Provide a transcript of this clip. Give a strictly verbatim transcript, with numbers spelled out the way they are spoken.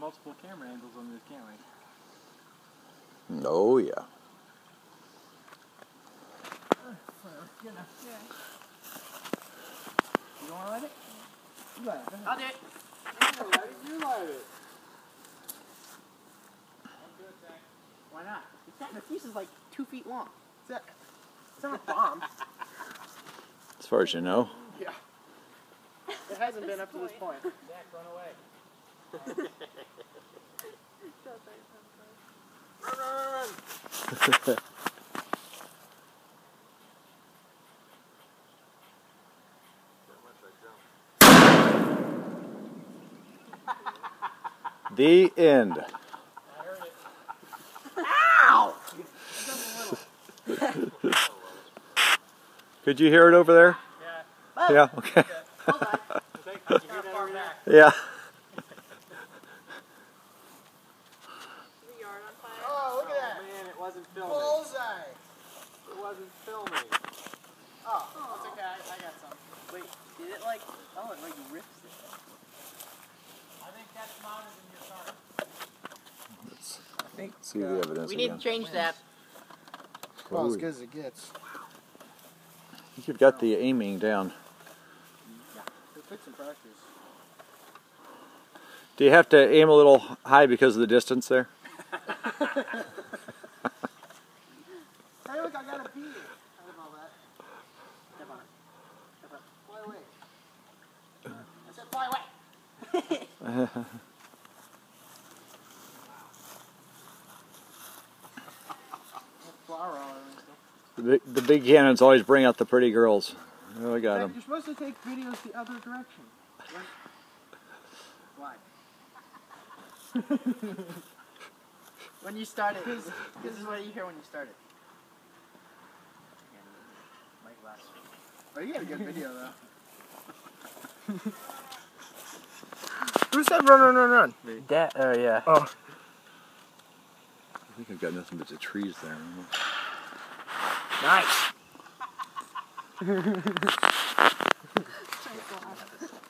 multiple camera angles on this, can't we? Oh, yeah. Good enough. Yeah. You don't want to light it? You light it. I'll do it. No, light it. You light it. Don't do it, Zach. Why not? You can't, the fuse is like two feet long. It's not, it's not a bomb. As far as you know. Yeah. It hasn't been up to this point. Zach, run away. Run, run, run, run. The end. I heard it. Ow! Could you hear it over there? Yeah. Oh, Yeah, okay. hold on. Zach, you hear that over there? Yeah. The yard on fire. Oh, look at that. Oh, man, it wasn't filming. Bullseye. It wasn't filming. Oh, that's okay. I, I got some. Wait, did it like? Oh, it like rips it. I think that's mounted in your car. Let's I think. see the evidence We need again. to change that. Well, as Ooh. good as it gets. I think you've got the aiming down. We'll take some practice. Do you have to aim a little high because of the distance there? Hey, look, I got a bee. Out of all that. Step on it. Step on it. Fly away. I said fly away. Flower on it and stuff. The big, the big cannons always bring out the pretty girls. Oh, I got Zach, them. you're supposed to take videos the other direction. Why? When you started, this, this is what you hear when you started. Mike last. Oh, you got a good video, though. Who said run, run, run, run? That, oh, yeah. Oh. I think I've got nothing but the trees there. Nice.